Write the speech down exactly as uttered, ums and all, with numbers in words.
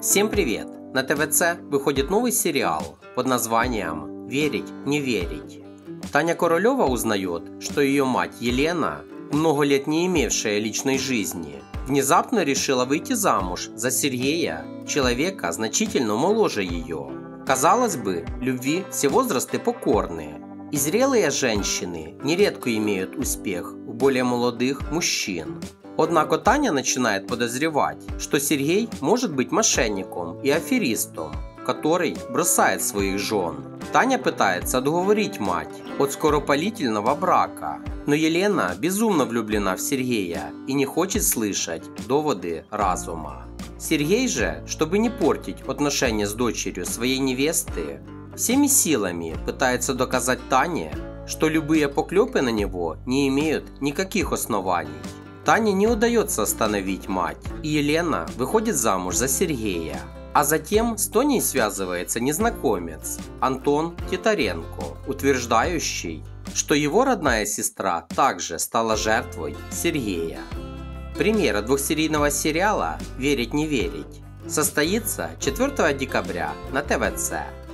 Всем привет! На тэ вэ цэ выходит новый сериал под названием «Верить, не верить». Таня Королева узнает, что ее мать Елена, много лет не имевшая личной жизни, внезапно решила выйти замуж за Сергея, человека значительно моложе ее. Казалось бы, любви все возрасты покорные, и зрелые женщины нередко имеют успех у более молодых мужчин. Однако Таня начинает подозревать, что Сергей может быть мошенником и аферистом, который бросает своих жен. Таня пытается отговорить мать от скоропалительного брака, но Елена безумно влюблена в Сергея и не хочет слышать доводы разума. Сергей же, чтобы не портить отношения с дочерью своей невесты, всеми силами пытается доказать Тане, что любые поклепы на него не имеют никаких оснований. Тане не удается остановить мать, и Елена выходит замуж за Сергея. А затем с Тоней связывается незнакомец Антон Титаренко, утверждающий, что его родная сестра также стала жертвой Сергея. Премьера двухсерийного сериала «Верить, не верить» состоится четвёртого декабря на тэ вэ цэ.